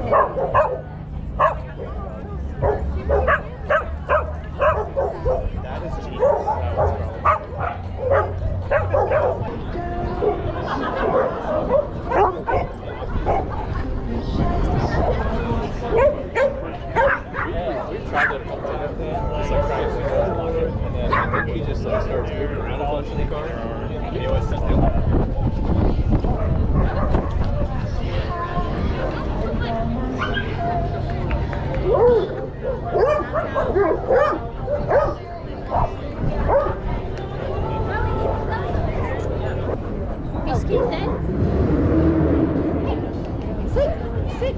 That is Jesus. That we tried to just like try to lock it, and then I think he just like starts moving around a bunch in the car. Anyways, just do that. Excuse me. Sit. Sit.